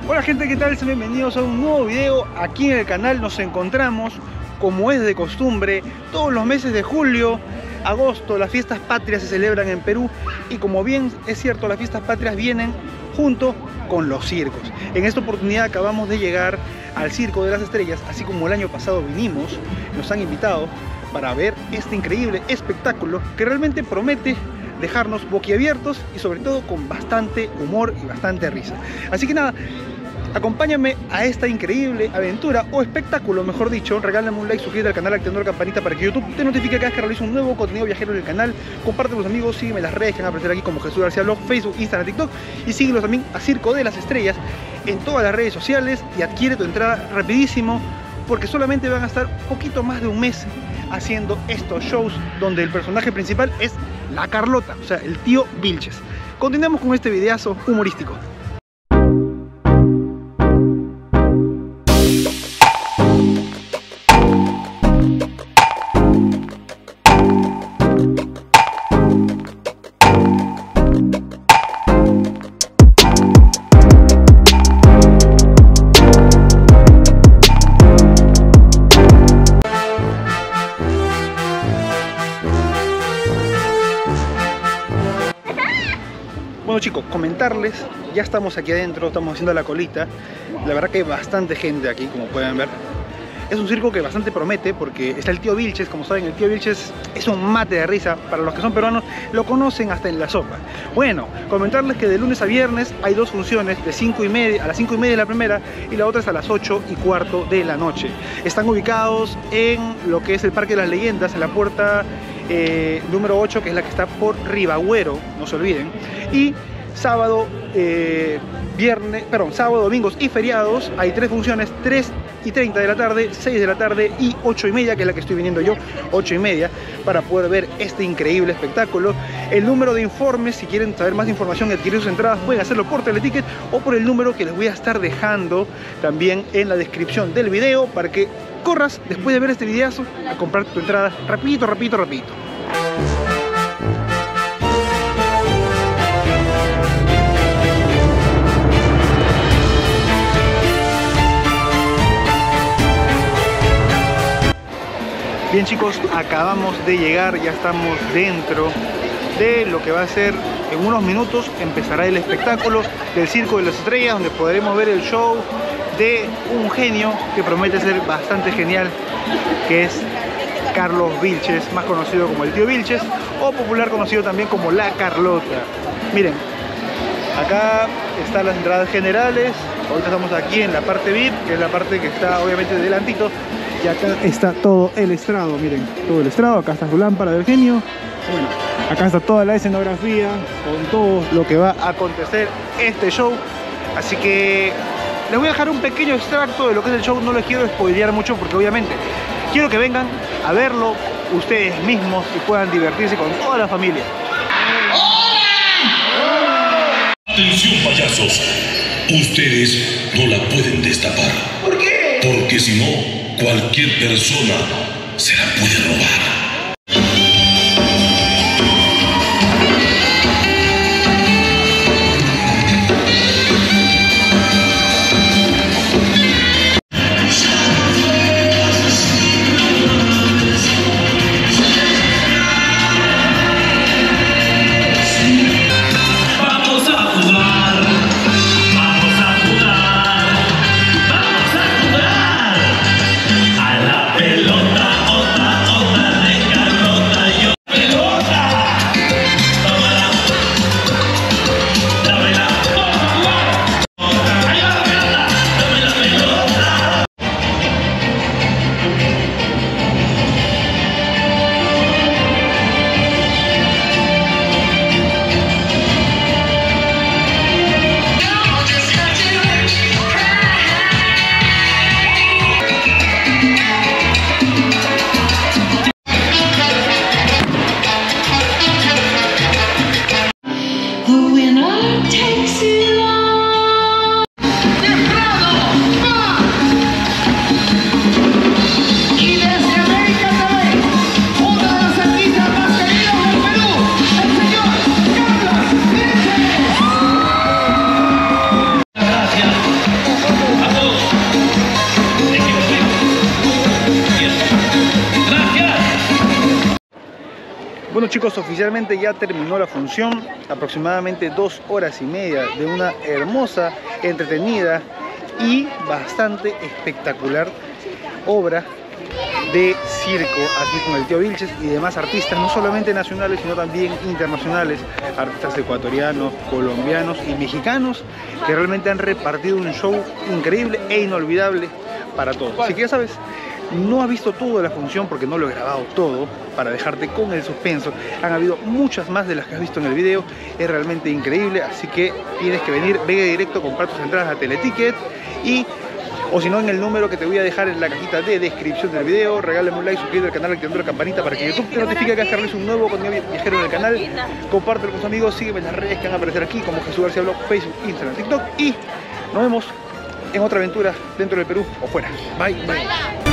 Hola gente, ¿qué tal? Sean bienvenidos a un nuevo video. Aquí en el canal nos encontramos, como es de costumbre, todos los meses de julio, agosto. Las fiestas patrias se celebran en Perú y, como bien es cierto, las fiestas patrias vienen junto con los circos. En esta oportunidad acabamos de llegar al Circo de las Estrellas, así como el año pasado vinimos. Nos han invitado para ver este increíble espectáculo que realmente promete dejarnos boquiabiertos y sobre todo con bastante humor y bastante risa. Así que nada, acompáñame a esta increíble aventura o espectáculo, mejor dicho. Regálame un like, suscríbete al canal, activando la campanita para que YouTube te notifique cada vez que realizo un nuevo contenido viajero en el canal. Comparte con los amigos, sígueme en las redes que van a aparecer aquí como Jesús García Vlog, Facebook, Instagram, TikTok, y síguelos también a Circo de las Estrellas en todas las redes sociales y adquiere tu entrada rapidísimo, porque solamente van a estar poquito más de un mes haciendo estos shows donde el personaje principal es la Carlota, o sea, el tío Vilches. Continuemos con este videazo humorístico. Bueno chicos, comentarles, ya estamos aquí adentro, estamos haciendo la colita. La verdad que hay bastante gente aquí, como pueden ver. Es un circo que bastante promete porque está el tío Vilches. Como saben, el tío Vilches es un mate de risa. Para los que son peruanos, lo conocen hasta en la sopa. Bueno, comentarles que de lunes a viernes hay dos funciones, de 5:30 a las 5:30 la primera y la otra es a las 8:15 de la noche. Están ubicados en lo que es el Parque de las Leyendas, en la puerta número 8, que es la que está por Ribagüero, no se olviden. Y sábado, sábado, domingos y feriados hay tres funciones: 3:30 de la tarde, 6 de la tarde y 8:30, que es la que estoy viniendo yo, 8:30, para poder ver este increíble espectáculo. El número de informes, si quieren saber más información y adquirir sus entradas, pueden hacerlo por Teleticket o por el número que les voy a estar dejando también en la descripción del video, para que corras después de ver este videazo a comprar tu entrada rapidito. Bien chicos, acabamos de llegar, ya estamos dentro de lo que va a ser, en unos minutos empezará el espectáculo del Circo de las Estrellas, donde podremos ver el show de un genio que promete ser bastante genial, que es Carlos Vilches, más conocido como el tío Vilches, o popular conocido también como la Carlota. Miren, acá están las entradas generales. Ahorita estamos aquí en la parte VIP, que es la parte que está obviamente delantito. Y acá está todo el estrado, miren, todo el estrado. Acá está su lámpara del genio. Bueno, acá está toda la escenografía con todo lo que va a acontecer este show. Así que les voy a dejar un pequeño extracto de lo que es el show. No les quiero spoilear mucho porque obviamente quiero que vengan a verlo ustedes mismos y puedan divertirse con toda la familia. Atención payasos, ustedes no la pueden destapar. ¿Por qué? Porque si no, cualquier persona se la puede robar. A la pelota, otra, Chicos, oficialmente ya terminó la función, aproximadamente 2 horas y media de una hermosa, entretenida y bastante espectacular obra de circo aquí con el tío Vilches y demás artistas, no solamente nacionales sino también internacionales, artistas ecuatorianos, colombianos y mexicanos que realmente han repartido un show increíble e inolvidable para todos. Así que ya sabes, no has visto toda la función porque no lo he grabado todo para dejarte con el suspenso. Han habido muchas más de las que has visto en el video, es realmente increíble, así que tienes que venir, ve directo, comprar tus entradas a Teleticket o si no en el número que te voy a dejar en la cajita de descripción del video. Regálame un like, suscríbete al canal, activando la campanita para que YouTube te notifique cada vez que realice un nuevo contenido viajero en el canal. Compártelo con tus amigos, sígueme en las redes que van a aparecer aquí como Jesús García Blog, Facebook, Instagram, TikTok y nos vemos en otra aventura dentro del Perú o fuera. Bye, bye.